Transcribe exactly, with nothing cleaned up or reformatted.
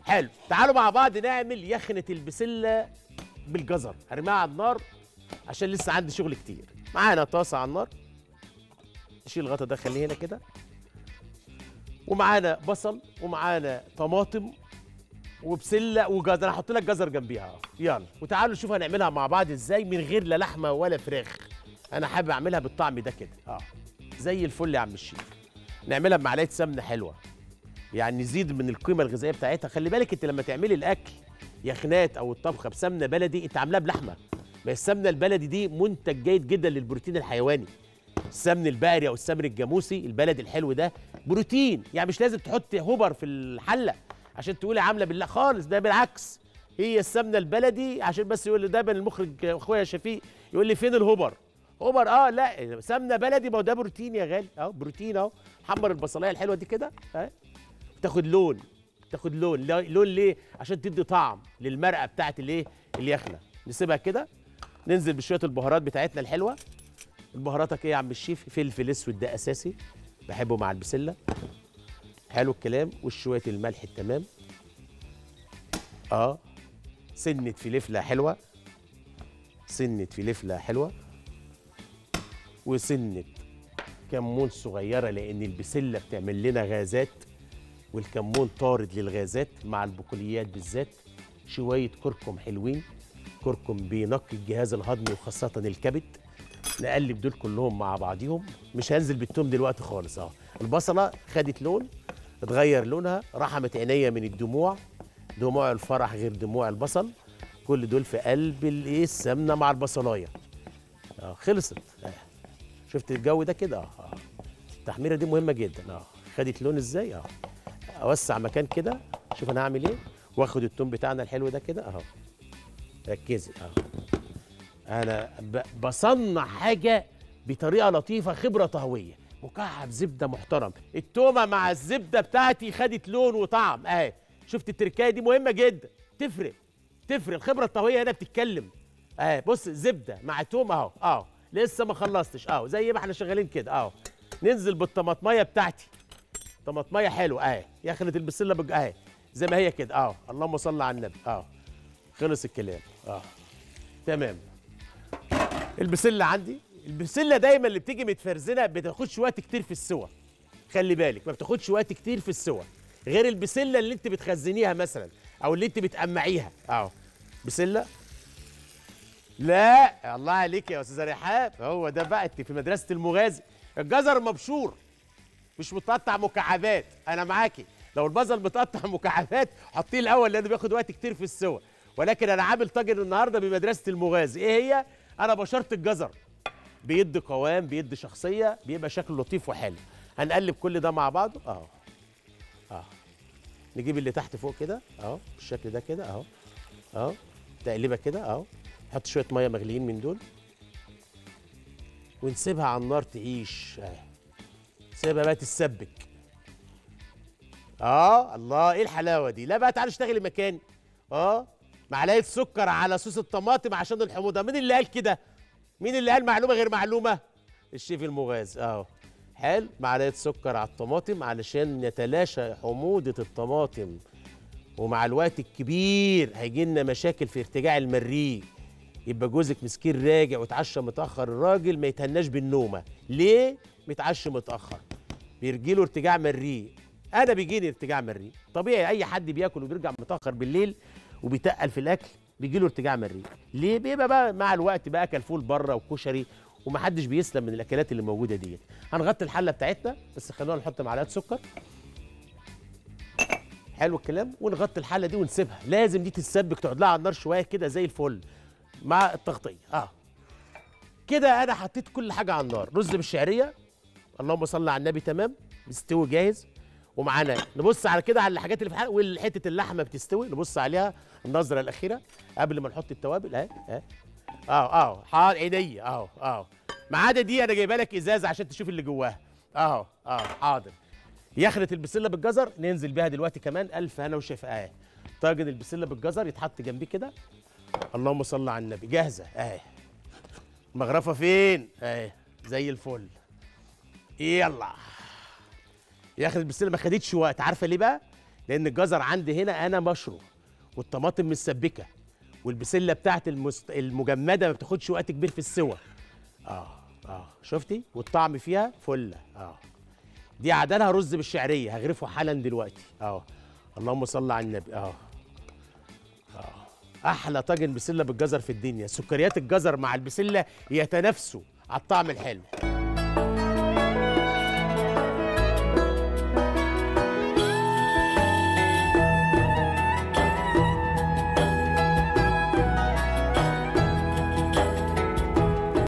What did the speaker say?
حلو، تعالوا مع بعض نعمل يخنه البسله بالجزر. هرميها على النار عشان لسه عندي شغل كتير. معانا طاسه على النار، نشيل الغطا ده خليه هنا كده، ومعانا بصل ومعانا طماطم وبسله وجزر. هحط لك جزر جنبيها اهو. يلا وتعالوا نشوف هنعملها مع بعض ازاي من غير لا لحمه ولا فراخ. انا حابب اعملها بالطعم ده كده اه زي الفل يا عم الشيف. نعملها بمعلقه سمنه حلوه، يعني نزيد من القيمه الغذائيه بتاعتها. خلي بالك انت لما تعملي الاكل يخنات او الطبخه بسمنه بلدي انت عاملاها بلحمه، ما السمنه البلدي دي منتج جيد جدا للبروتين الحيواني. السمن البقري او السمن الجاموسي البلدي الحلو ده بروتين، يعني مش لازم تحط هوبر في الحله عشان تقولي عامله بالله خالص، ده بالعكس. هي السمنه البلدي عشان بس يقول لي دايما المخرج اخويا شفيق يقول لي فين الهوبر؟ هوبر اه لا سمنه بلدي، ما هو ده بروتين يا غالي اهو، بروتين اهو. حمر البصلايه الحلوه دي كده اهي، تاخد لون، تاخد لون. لون ليه؟ عشان تدي طعم للمرقه بتاعت الايه؟ اليخنه. نسيبها كده، ننزل بشويه البهارات بتاعتنا الحلوه. بهاراتك ايه يا عم الشيف؟ فلفل اسود ده اساسي بحبه مع البسله. حلو الكلام، وشويه الملح التمام. اه سنه فلفله حلوه، سنه فلفله حلوه، وسنه كمون صغيره لان البسله بتعمل لنا غازات، والكمون طارد للغازات مع البقوليات بالذات. شويه كركم حلوين، كركم بينقي الجهاز الهضمي وخاصه الكبد. نقلب دول كلهم مع بعضيهم. مش هنزل بالتوم دلوقتي خالص. اه البصله خدت لون، اتغير لونها، رحمت عينيا من الدموع، دموع الفرح غير دموع البصل. كل دول في قلب الايه؟ السمنه مع البصلايه. اه خلصت. آه. شفت الجو ده كده؟ اه اه التحميره دي مهمه جدا. اه خدت لون ازاي؟ اه اوسع مكان كده. شوف انا هعمل ايه، واخد التوم بتاعنا الحلو ده كده اهو. ركزي اه انا بصنع حاجه بطريقه لطيفه، خبره طهويه. مكعب زبده محترم، التومه مع الزبده بتاعتي خدت لون وطعم اهي. شفت التركايه دي مهمه جدا، تفرق تفرق. الخبره الطهويه هنا بتتكلم اهي. بص زبده مع توم اهو اهو، لسه ما خلصتش اهو، زي ما احنا شغالين كده اهو. ننزل بالطماطميه بتاعتي، طماطميه حلوه اهي، يخنه البسله بج... اهي زي ما هي كده اهو. اللهم صل على النبي اهو. خلص الكلام اه تمام. البسله عندي، البسله دايما اللي بتيجي متفرزنه بتاخدش وقت كتير في السوى. خلي بالك ما بتاخدش وقت كتير في السوى غير البسله اللي انت بتخزنيها مثلا او اللي انت بتقمعيها اهو. بسله لا الله عليك يا استاذه رحاب، هو ده بقى انت في مدرسه المغازي. الجزر مبشور مش متقطع مكعبات. انا معاكي، لو البصل متقطع مكعبات حطيه الاول لانه بياخد وقت كتير في السوى. ولكن انا عامل طاجن النهارده بمدرسه المغازي. ايه هي؟ انا بشرت الجزر، بيدي قوام، بيدي شخصيه، بيبقى شكله لطيف وحلو. هنقلب كل ده مع بعضه اهو اهو. نجيب اللي تحت فوق كده اهو بالشكل ده كده اهو اهو. تقليبه كده اهو. نحط شويه ميه مغليين من دول ونسيبها على النار تعيش اهي. سيبها بقى تتسبك. اه الله ايه الحلاوه دي. لا بقى تعالى اشتغلي مكاني. اه معلقه سكر على صوص الطماطم عشان الحموضه. مين اللي قال كده؟ مين اللي قال معلومه غير معلومه؟ الشيف المغاز اهو. حلو، معلقه سكر على الطماطم علشان يتلاشى حموضه الطماطم. ومع الوقت الكبير هيجي لنا مشاكل في ارتجاع المريء. يبقى جوزك مسكين راجع وتعشى متاخر، الراجل ما يتهناش بالنومه. ليه؟ متعشى متاخر بيجي له ارتجاع مريء. انا بيجيني ارتجاع مريء طبيعي، اي حد بياكل وبيرجع متاخر بالليل وبيتقل في الاكل بيجي له ارتجاع مريء. ليه؟ بيبقى بقى مع الوقت بقى اكل فول بره وكشري ومحدش بيسلم من الاكلات اللي موجوده ديت. هنغطي الحله بتاعتنا بس خلونا نحط معلقه سكر. حلو الكلام. ونغطي الحله دي ونسيبها، لازم دي تتسبك تقعد لها على النار شويه كده زي الفل مع التغطيه اه كده. انا حطيت كل حاجه على النار. رز بالشعريه اللهم صل على النبي تمام مستوي جاهز. ومعانا نبص على كده على الحاجات اللي في الحلقه، والحته اللحمه بتستوي نبص عليها النظره الاخيره قبل ما نحط التوابل اهي اهي اهو اهو. حاضر عينيا اهو اهو. ما عدا دي انا جايبه لك ازازه عشان تشوف اللي جواها اهو اهو. حاضر. يخنه البسله بالجزر ننزل بيها دلوقتي كمان. الف هنا وشفا اهي. طاجن البسله بالجزر يتحط جنبيه كده اللهم صل على النبي جاهزه اهي. المغرفه فين؟ اهي زي الفل. يلا. ياخد البسله ما خدتش وقت. عارفه ليه بقى؟ لان الجزر عندي هنا انا مشروم، والطماطم متسبكه، والبسله بتاعت المست... المجمده ما بتاخدش وقت كبير في السوى. اه اه شفتي؟ والطعم فيها فله. اه دي عدلها رز بالشعريه هغرفه حالا دلوقتي. اه اللهم صل على النبي. اه احلى طاجن بسله بالجزر في الدنيا. سكريات الجزر مع البسله يتنافسوا على الطعم الحلو.